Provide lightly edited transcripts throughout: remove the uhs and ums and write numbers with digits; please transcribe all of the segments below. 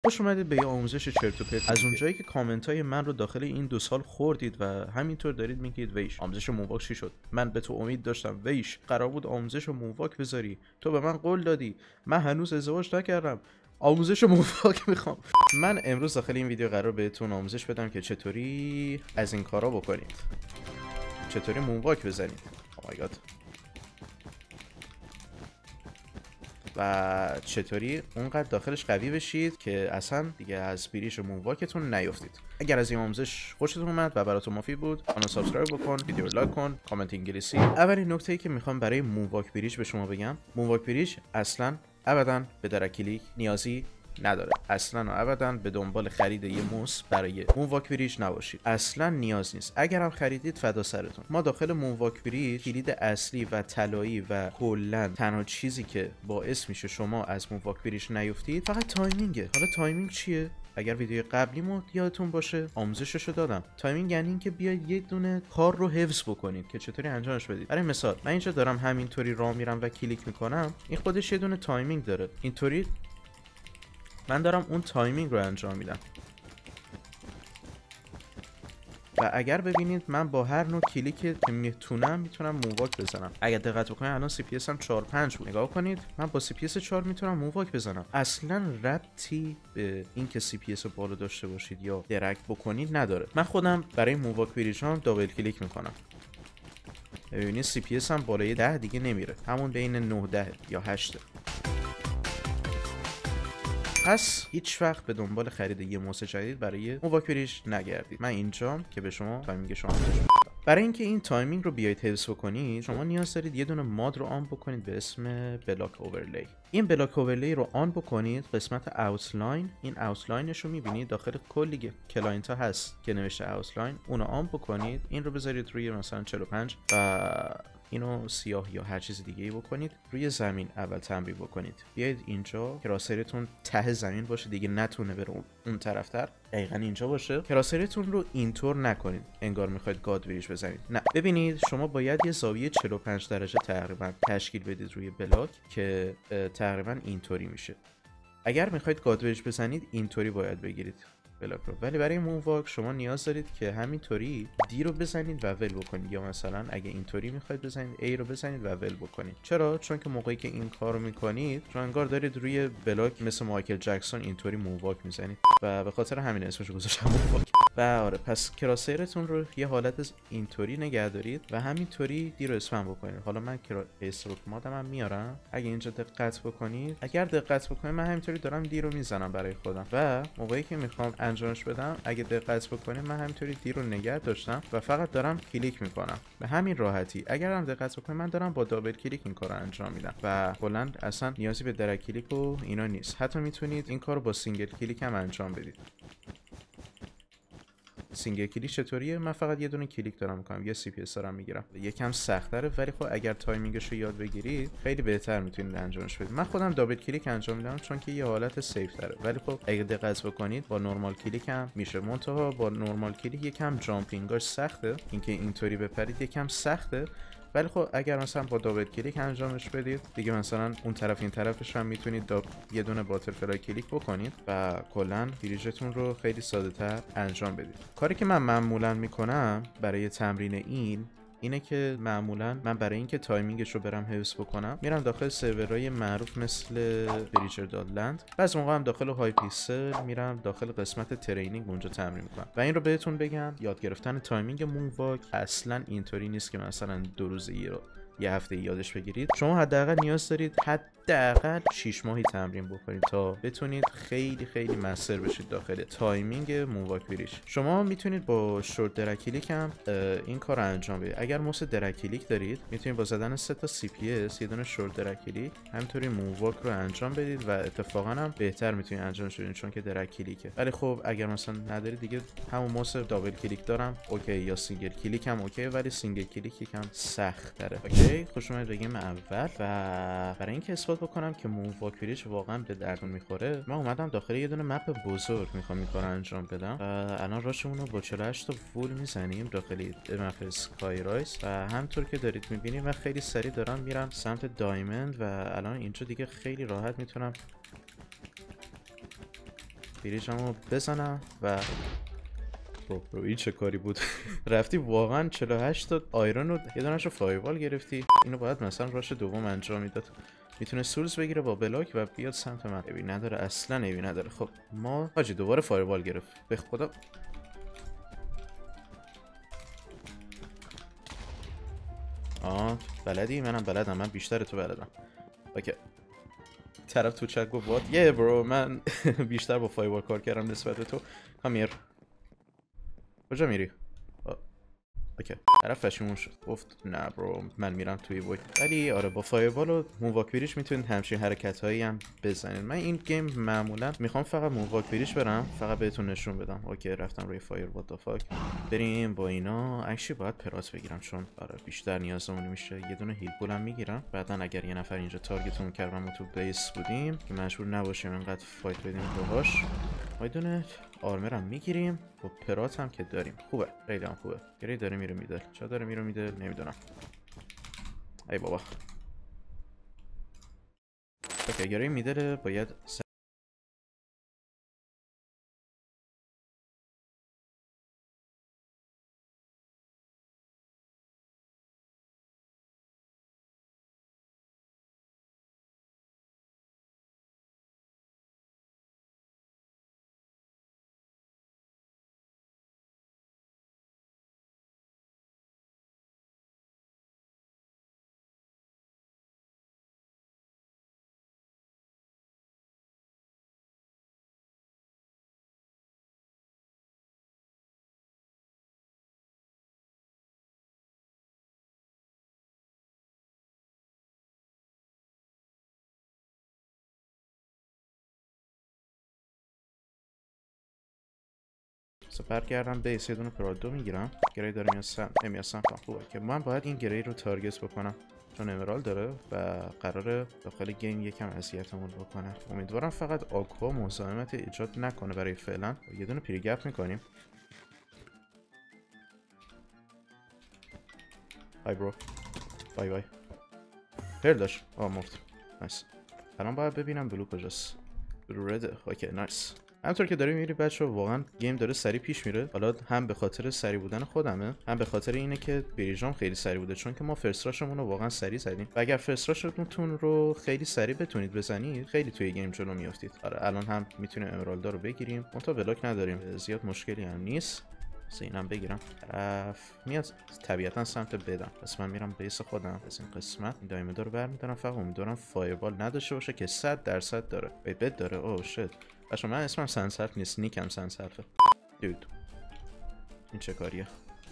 خوش اومدید به یه آموزش چرت و پرت. از اونجایی که کامنت های من رو داخل این 2 سال خوردید و همینطور دارید میگید ویش آموزش موواک چی شد؟ من به تو امید داشتم ویش قرار بود آموزش موواک بذاری، تو به من قول دادی، من هنوز ازدواج نکردم، آموزش موواک میخوام. من امروز داخل این ویدیو قرار بهتون آموزش بدم که چطوری از این کارا بکنید، چطوری موواک بزنید. او مای گاد. و چطوری اونقدر داخلش قوی بشید که اصلا دیگه از بریج موواکتون نیفتید. اگر از این آموزش خوشتون اومد و براتون مفید بود، کانال سابسکرایب بکن، ویدیو رو لایک کن، کامنت انگلیسی. اولین نکته‌ای که میخوام برای موواک بریج به شما بگم، موواک بریج اصلا ابدا به درک کلیک نیازی نداره. اصلا و ابدا به دنبال خرید یه موس برای موواک بریج نباشید، اصلا نیاز نیست. اگرم خریدید فدا سرتون. ما داخل موواک بریج کلید اصلی و طلایی و کلا تنها چیزی که باعث میشه شما از موواک بریج نیفتید فقط تایمینگه. حالا تایمینگ چیه؟ اگر ویدیو قبلیمو یادتون باشه آموزششو دادم. تایمینگ یعنی اینکه بیاید یه دونه کار رو حفظ بکنید که چطوری انجامش بدید. برای مثال من اینجا دارم همینطوری راه میرم و کلیک میکنم، این خودش یه دونه تایمینگ داره. اینطوری من دارم اون تایمینگ رو انجام میدم و اگر ببینید من با هر نوع کلیک که میتونم موواک بزنم. اگر دقت بکنید الان سی پی اس هم 4-5 بود. نگاه کنید من با سی پی اس 4 میتونم موواک بزنم. اصلا ربطی به اینکه سی پی اس بالا داشته باشید یا درک بکنید نداره. من خودم برای موواک بریجام دابل کلیک میکنم. ببینید سی پی اس هم بالای 10 دیگه نمیره، همون بین 9-10 یا 8. پس هیچ وقت به دنبال خرید یه موس جدید برای موواک بریج نگردید. من اینجام که به شما تایمینگ شما میدم. برای اینکه این تایمینگ رو بیایید حفظ بکنید شما نیاز دارید یه دونه ماد رو آن بکنید به اسم بلاک اورلی. این بلاک اورلی رو آن بکنید، قسمت اوتلاین، این اوتلاینش رو میبینید داخل کلی کلاینت ها هست که نوشته اوتلاین، اونو آن بکنید. این رو بذارید روی مثلا 45 و اینو سیاه یا هر چیز دیگه ای بکنید. روی زمین اول تمرین بکنید. بیاید اینجا کراسرتون ته زمین باشه دیگه، نتونه بره اون طرفتر، دقیقاً اینجا باشه. کراسرتون رو اینطور نکنید انگار میخواید گاد بریج بزنید، نه. ببینید شما باید یه زاویه 45 درجه تقریبا تشکیل بدید روی بلاک که تقریبا اینطوری میشه. اگر میخواید گاد بریج بزنید اینطوری باید بگیرید بلاک رو. ولی برای موواک شما نیاز دارید که همینطوری دی رو بزنید و ول بکنید، یا مثلا اگه اینطوری میخواید بزنید ای رو بزنید و ول بکنید. چرا؟ چون که موقعی که این کار رو میکنید شما انگار دارید روی بلاک مثل مایکل جکسون اینطوری موواک میزنید و به خاطر همین اسمش رو گذاشتم موواک. و آره، پس کراسرتون رو یه حالت اینطوری نگه دارید و همینطوری دی رو اسپم بکنید. حالا من استروک مادم هم میارم، اگه اینجا دقت بکنید، اگر دقت بکنید من همینطوری دارم دی رو میزنم برای خودم و موقعی که میخوام انجامش بدم اگه دقت بکنید من همینطوری دی رو نگه داشتم و فقط دارم کلیک میکنم به همین راحتی. اگر هم دقت بکنید من دارم با دابل کلیک این کارو انجام میدم و کلا اصلا نیازی به درک کلیک و اینا نیست. حتی میتونید این کارو با سینگل کلیک هم انجام بدید. سینگل کلیک چطوریه؟ من فقط یه دونه کلیک دارم میکنم، یه سی پی اس دارم میگیرم. یکم سخت‌تره ولی خب اگر تایمینگش رو یاد بگیرید خیلی بهتر میتونید انجامش بدید. من خودم دابل کلیک انجام میدم چون که یه حالت سیف داره، ولی خب اگه دقت بکنید با نورمال کلیک هم میشه. منتها با نورمال کلیک یکم جامپینگاش سخته، اینکه اینطوری بپرید یکم سخته. ولی خب اگر مثلا با دابل کلیک انجامش بدید دیگه مثلا اون طرف این طرفش هم میتونید یه دونه باترفلای کلیک بکنید و کلا بریجتون رو خیلی ساده تر انجام بدید. کاری که من معمولا میکنم برای تمرین اینه که معمولا من برای اینکه تایمینگش رو برم حفظ بکنم میرم داخل سرورهای معروف مثل بریجر دادلند، بعضی موقع هم داخل های پیکسل میرم داخل قسمت ترینینگ اونجا تمرین میکنم. و این رو بهتون بگم یاد گرفتن تایمینگ موواک اصلا اینطوری نیست که مثلا 2 روز یه هفته یادش بگیرید. شما حداقل نیاز دارید حداقل 6 ماهی تمرین بکنید تا بتونید خیلی خیلی مستر بشید داخل تایمینگ موواک بریج. شما میتونید با شورت درک کلیک هم این کار رو انجام بدید. اگر موس درک کلیک دارید میتونید با زدن 3 تا سی پی اس یه دونه شورت درک کلیک همینطوری موواک رو انجام بدید و اتفاقا هم بهتر میتونید انجامش بدید چون که درک کلیکه. ولی خب اگر مثلا ندارید دیگه همون موس دابل کلیک دارم اوکی، یا سینگل کلیک هم اوکی، ولی سینگل کلیک یکم سخت تره. اوکی، خوش اومدید به گیم اول. و برای اینکه اثبات بکنم که موواک بریج واقعا به دردون میخوره من اومدم داخل یه دونه مپ بزرگ میخوام این کارو انجام بدم و الان راشمون رو با 48 تا فول میزنیم داخل مپ اسکای رایس و همونطور که دارید میبینید من خیلی سریع دارم میرم سمت دایموند و الان اینجا دیگه خیلی راحت میتونم بریجمو بزنم و برو این چه کاری بود؟ رفتی واقعا 48 تا آیرون رو یه دونه‌شو فایروال گرفتی. اینو باید مثلا راش دوم انجام میداد. میتونه سولز بگیره با بلاک و بیاد سمت من. ایوی نداره، اصلا ایوی نداره. خب ما حاجی دوباره فایروال گرفت. به خدا بلدی؟ منم بلدم. من بیشتر تو بلدم. اوکی. طرف تو چت گفت وات یه برو من بیشتر با فایروال کار کردم نسبت به تو. کامیر کجا میری؟ اوکی. طرف پشیمون شد گفت نه برو من میرم توی وید. ولی آره با فایروال و مونواک بریج میتونید همچین حرکت هایی هم بزنید. من این گیم معمولا میخوام فقط مونواک بریج برم، فقط بهتون نشون بدم. اوکی رفتم روی فایر وات فاک. بریم با اینا. اکچولی باید پرات بگیرم چون آره بیشتر نیازمون میشه. یه دونه هیل پولم میگیرم. بعدا اگر یه نفر اینجا تارگتمون کرد و ما تو بیس بودیم که مجبور نباشیم انقدر فایت بدیم باهاش، ما یه دونه آرمرم میگیریم. با پرات هم که داریم. خوبه، خیلی هم خوبه. گری داره میره میدل. چرا داره میره میدل نمیدونم. ای بابا. اوکی گری میدل باید سپر کردم بیس. یه دونه پرادو میگیرم. گری داره میاد سمتم. خوبه که من باید این گری رو تارگت بکنم چون امرال داره و قراره داخل گیم یکم اذیتمون بکنه. امیدوارم فقط آکوا مزاحمت ایجاد نکنه برای فعلا. یه دونه پریگپ میکنیم. های برو بای بای. هر داشت مرد. نایس. الان باید ببینم بلو کجاست. بلو رده. اوکی نایس. همونطور که داری میبینی بچه واقعا گیم داره سریع پیش میره. حالا هم به خاطر سریع بودن خودمه، هم به خاطر اینه که بریجام خیلی سریع بوده چون که ما فرست راشمون رو واقعا سریع زدیم و اگر فرست راشتون رو خیلی سریع بتونید بزنید خیلی توی گیم جلو میافتید. آره الان هم میتونیم امرالدا رو بگیریم. اون تا بلاک نداریم، زیاد مشکلی هم نیست. بس اینم بگیرم. طرف میاد طبیعتا سمت بدم. پس من میرم بیس خودم. از این قسمت این دایمندا رو برمی‌دارم. فقط امیدوارم فایربال نداشته باشه که 100% داره. بد داره. اوه شت. بچه من اسمم سنسرف نیست، نیکم سنسرفه. دود این چه کاریه؟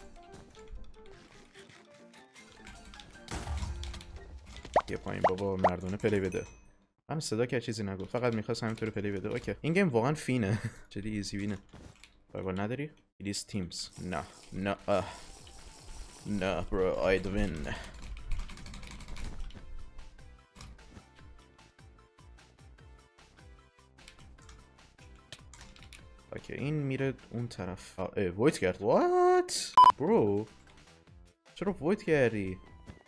یه پایین بابا مردونه پلی بده. من صدا که چیزی نگو، فقط میخواست همینطور پلی بده. اوکی این گیم واقعا فینه. جدی ایزی وینه. فایربال نداری؟ It is teams. نه نه نه برو I'd win. اوکی این میره اون طرف. وایت کرد. وات برو چرا وایت کردی؟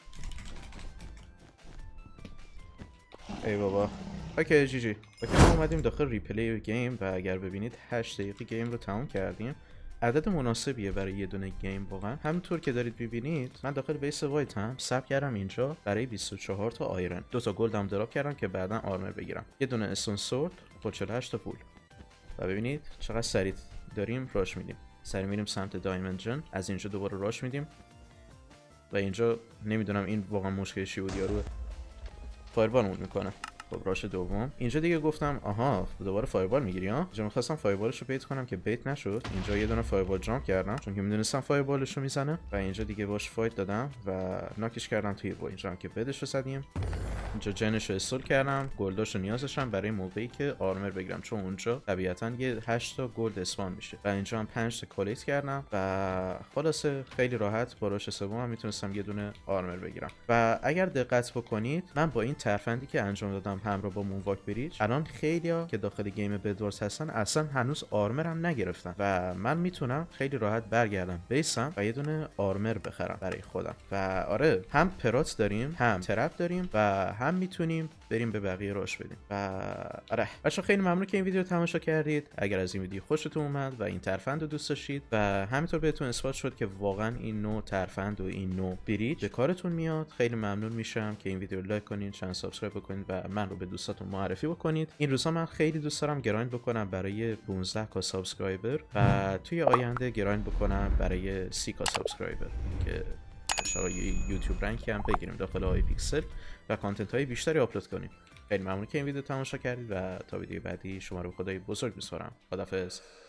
ای بابا. اوکی جی جی. اوکی ما اومدیم داخل ریپلی گیم و اگر ببینید 8 دقیقه گیم رو تموم کردیم. عدد مناسبیه برای یه دونه گیم واقعا. همونطور که دارید ببینید من داخل بیس وایت هم ثبت کردم اینجا برای 24 تا آیرن. 2 تا گلدم دراپ کردم که بعدا آرمر بگیرم. یه دونه استون سورد با 48 تا پول. و ببینید چقدر سریع داریم راش میدیم. سریع میریم سمت دایموند جن. از اینجا دوباره راش میدیم. و اینجا نمیدونم این واقعا مشکلش چی بود. یارو فایربالمون میکنه. خب راش دوم اینجا دیگه گفتم آها دوباره فایربال میگیری ها. اینجا میخواستم فایربالش رو بیت کنم که بیت نشد. اینجا یه دونه فایربال جامپ کردم چون که میدونستم فایربالش رو میزنه و اینجا دیگه باش فایت دادم و ناکش کردم توی وای. اینجا هم که بدش رو زدیم. اینجا جنش رو استول کردم. گلداش رو نیازشم برای موقعی که آرمر بگیرم چون اونجا طبیعتا یه 8 تا گلد اسپان میشه و اینجا هم 5 تا کالیت کردم و خلاصه خیلی راحت با راش سومم میتونستم یه دونه آرمر بگیرم. و اگر دقت بکنید من با این ترفندی که انجام دادم همراه با مونواک بریج الان خیلیا که داخل گیم بدوارز هستن اصلا هنوز آرمرم نگرفتن و من میتونم خیلی راحت برگردم بیسم و یه دونه آرمر بخرم برای خودم. و آره هم پرات داریم هم ترپ داریم و هم میتونیم بریم به بقیه رشد بدیم. و آره بچه‌ها خیلی ممنون که این ویدیو تماشا کردید. اگر از این ویدیو خوشتون اومد و این ترفند رو دوست داشتید و همینطور بهتون اثبات شد که واقعا این نوع ترفند و این نوع بریج به کارتون میاد، خیلی ممنون میشم که این ویدیو لایک کنین، چند سابسکرایب بکنید و من رو به دوستاتون معرفی بکنید. این روزا من خیلی دوست دارم گرایند بکنم برای 15k سابسکرایبر و توی آینده گرایند بکنم برای 30k سابسکرایبر که انشاءالله یوتیوب رنکی هم بگیریم داخل آی پیکسل و کانتنت های بیشتری آپلود کنیم. خیلی ممنون که این ویدیو تماشا کردید و تا ویدیو بعدی شما رو به خدای بزرگ میسپارم. خداحافظ.